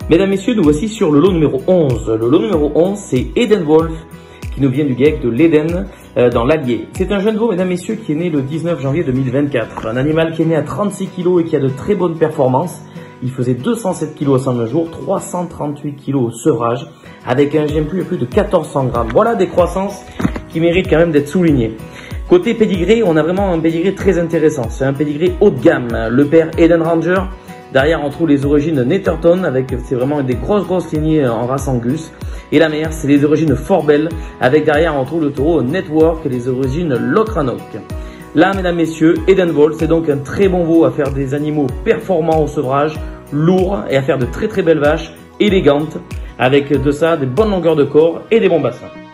Mesdames, messieurs, nous voici sur le lot numéro 11. Le lot numéro 11, c'est Eden Wolf, qui nous vient du GEC de l'Eden dans l'Allier. C'est un jeune veau, mesdames, messieurs, qui est né le 19 janvier 2024. Un animal qui est né à 36 kg et qui a de très bonnes performances. Il faisait 207 kg au 101 jours, 338 kg au sevrage, avec un GMP à plus de 1400 grammes. Voilà des croissances qui méritent quand même d'être soulignées. Côté pédigré, on a vraiment un pédigré très intéressant. C'est un pédigré haut de gamme. Le père Eden Ranger. Derrière, on trouve les origines Netterton, c'est vraiment des grosses lignées en race Angus. Et la mère, c'est les origines Fort Bell, avec derrière, on trouve le taureau Network et les origines Locranok. Là, mesdames, messieurs, Eden Wolf, c'est donc un très bon veau à faire des animaux performants au sevrage, lourds et à faire de très belles vaches, élégantes, avec de ça, des bonnes longueurs de corps et des bons bassins.